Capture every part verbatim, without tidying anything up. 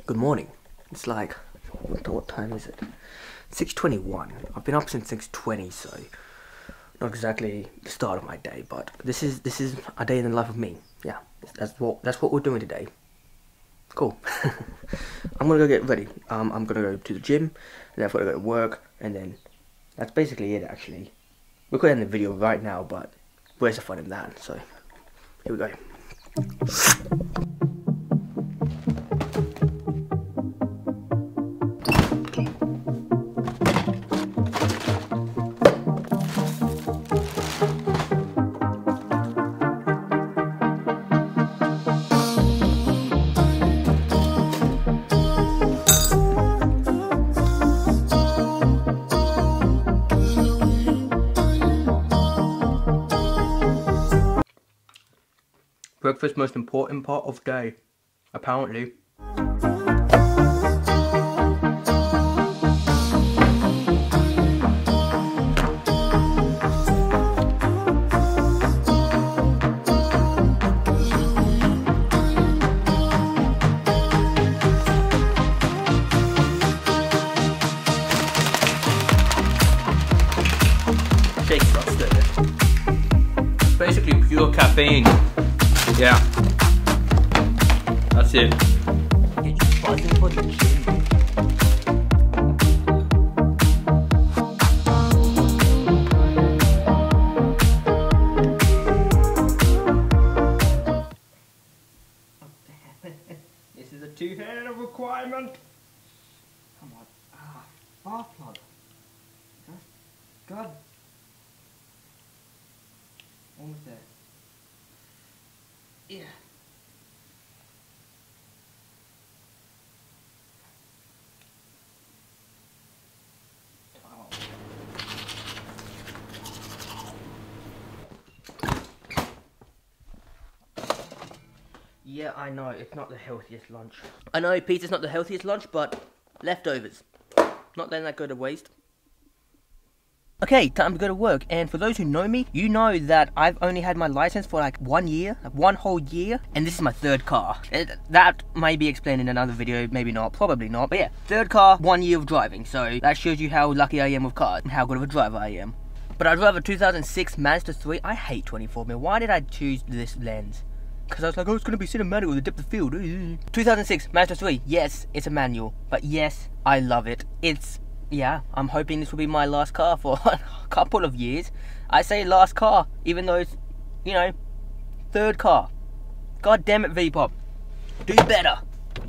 good morning. It's like, what, what time is it? six twenty-one. I've been up since six twenty, so not exactly the start of my day, but this is this is a day in the life of me. Yeah, that's what that's what we're doing today. Cool. I'm gonna go get ready. Um, I'm gonna go to the gym, and then I've got to go to work, and then that's basically it. Actually, we could end the video right now, but where's the fun in that? So here we go. Breakfast, most important part of the day, apparently. Shake it. Basically pure caffeine. Yeah, that's it. Get you buzzing for the gym. This is a two-handed requirement. Come on. Ah, spark plug. God. Almost there. Yeah. Oh. Yeah, I know, it's not the healthiest lunch. I know pizza's not the healthiest lunch, but leftovers. Not letting that go to waste. Okay, time to go to work, and for those who know me, you know that I've only had my license for like one year, one whole year, and this is my third car. That may be explained in another video, maybe not, probably not, but yeah, third car, one year of driving, so that shows you how lucky I am with cars, and how good of a driver I am. But I drive a two thousand six Mazda three, I hate twenty-four mil, why did I choose this lens? Because I was like, oh, it's going to be cinematic with the depth of field. two thousand six Mazda three, yes, it's a manual, but yes, I love it. It's Yeah, I'm hoping this will be my last car for a couple of years. I say last car, even though it's, you know, third car. God damn it, V-Pop. Do better.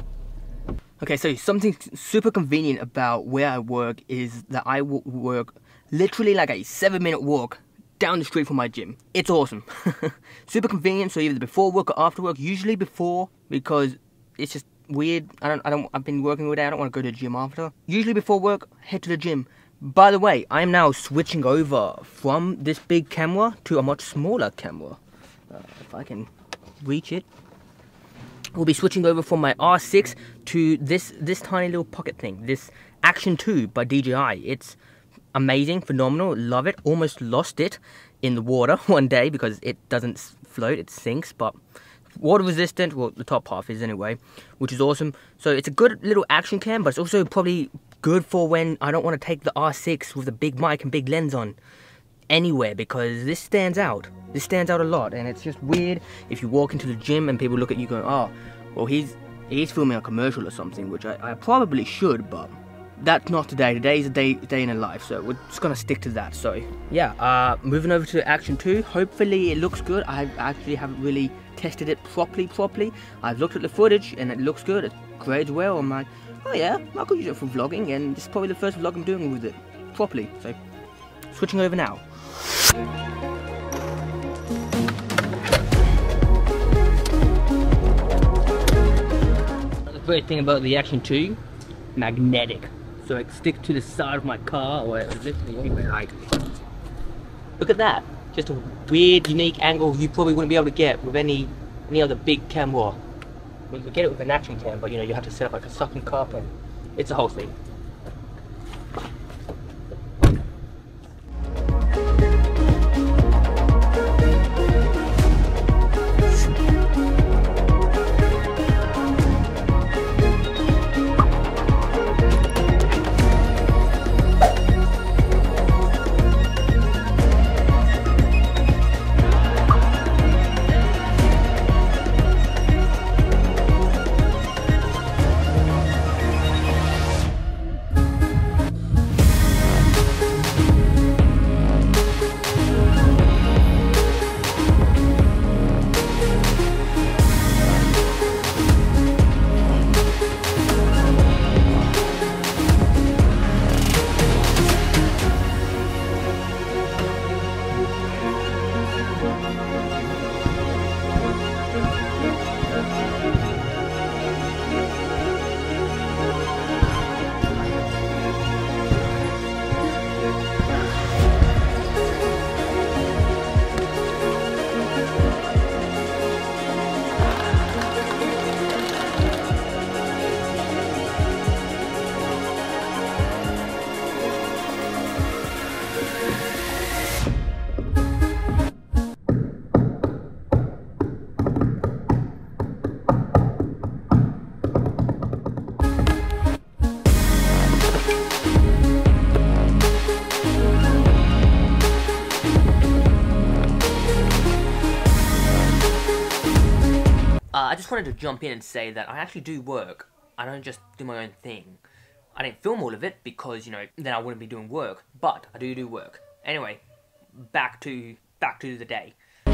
Okay, so something super convenient about where I work is that I will work literally like a seven minute walk down the street from my gym. It's awesome. Super convenient, so either before work or after work, usually before, because it's just weird. I don't, I don't, I've been working all day, I don't want to go to the gym after. Usually before work, head to the gym. By the way, I'm now switching over from this big camera to a much smaller camera. Uh, if I can reach it. We'll be switching over from my R six to this, this tiny little pocket thing. This Action two by D J I. It's amazing, phenomenal, love it. Almost lost it in the water one day because it doesn't float, it sinks, but water resistant, well the top half is anyway, which is awesome. So it's a good little action cam, but it's also probably good for when I don't want to take the R six with the big mic and big lens on anywhere, because this stands out. This stands out a lot, and it's just weird if you walk into the gym and people look at you going, oh, well he's he's filming a commercial or something, which I, I probably should, but that's not today. Today is a day, day in a life, so we're just gonna stick to that. So yeah, uh, moving over to Action two. Hopefully it looks good. I actually haven't really tested it properly, properly. I've looked at the footage and it looks good. It grades well. I'm like, oh yeah, I could use it for vlogging, and this is probably the first vlog I'm doing with it properly. So switching over now. The great thing about the Action two, magnetic. So it sticks to the side of my car, or anyway, like, look at that. Just a weird, unique angle you probably wouldn't be able to get with any any other big camera. I mean, you could get it with an action cam, but you know, you have to set up like a suction cup, and it's a whole thing. just wanted to jump in and say that I actually do work. I don't just do my own thing. I didn't film all of it because, you know, then I wouldn't be doing work. But I do do work. Anyway, back to back to the day.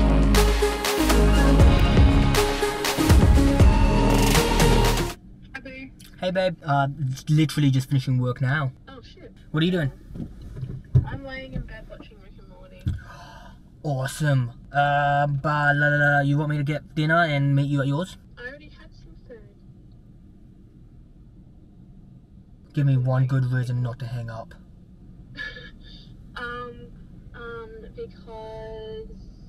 Hey babe, uh, literally just finishing work now. Oh shit. What are you doing? I'm laying in bed watching Rick and Morty. Awesome. Uh, but la, la, la, you want me to get dinner and meet you at yours? I already had some food. Give me one good reason not to hang up. um, um, because...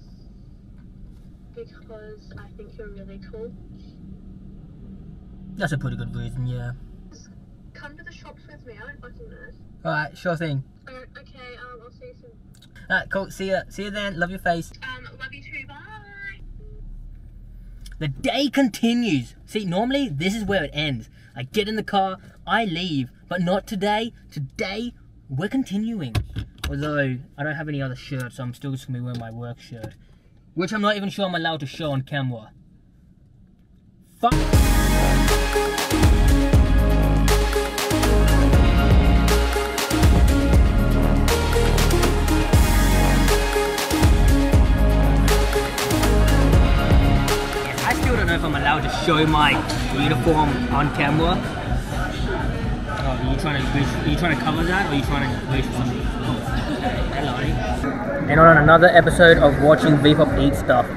Because I think you're really cool. That's a pretty good reason, yeah. Just come to the shops with me, I don't fucking know. Alright, sure thing. Uh, okay, um, I'll see you soon. Alright, cool. See ya. See you then. Love your face. Um, love you too, bye! The day continues. See, normally this is where it ends. I get in the car, I leave. But not today. Today, we're continuing. Although, I don't have any other shirt, so I'm still just going to be wearing my work shirt. Which I'm not even sure I'm allowed to show on camera. Fuck. I still don't know if I'm allowed to show my uniform on camera. Oh, are you trying to are you trying to cover that, or are you trying to wait for something? Hello. And on another episode of watching V-Pop eat stuff.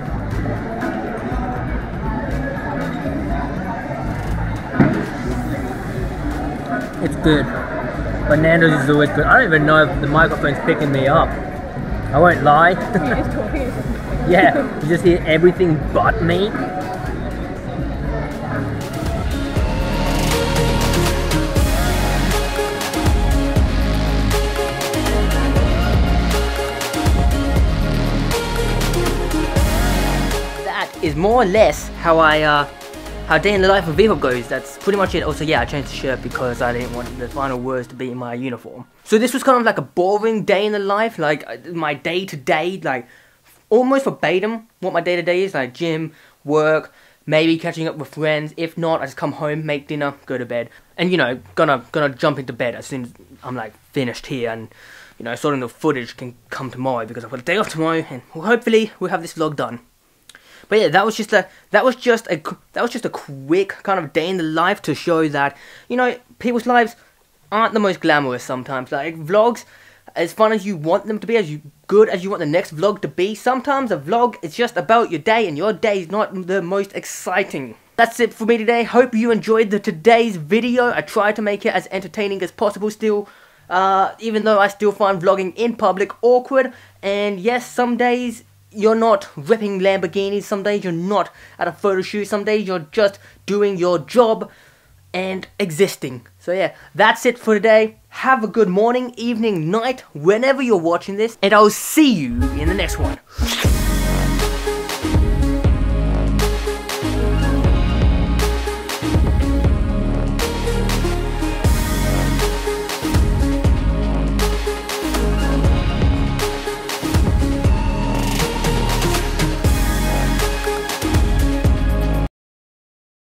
It's good. But Nando's is always good. I don't even know if the microphone's picking me up. I won't lie. Yeah, you just hear everything but me. That is more or less how I, uh, how day in the life of V-Pop goes. That's pretty much it. Also, yeah, I changed the shirt because I didn't want the final words to be in my uniform. So this was kind of like a boring day in the life, like my day to day, like almost verbatim what my day to day is, like gym, work, maybe catching up with friends. If not, I just come home, make dinner, go to bed, and you know, gonna gonna jump into bed as soon as I'm like finished here, and you know, sorting the footage can come tomorrow because I've got a day off tomorrow, and well, hopefully we'll have this vlog done. But yeah, that was just a that was just a that was just a quick kind of day in the life to show that, you know, people's lives aren't the most glamorous sometimes. Like vlogs, as fun as you want them to be, as you good as you want the next vlog to be, sometimes a vlog is just about your day, and your day is not the most exciting. That's it for me today. Hope you enjoyed the today's video. I tried to make it as entertaining as possible still, uh, even though I still find vlogging in public awkward. And yes, some days you're not ripping Lamborghinis, some days you're not at a photo shoot, some days you're just doing your job and existing. So yeah, that's it for today. Have a good morning, evening, night, whenever you're watching this, and I'll see you in the next one.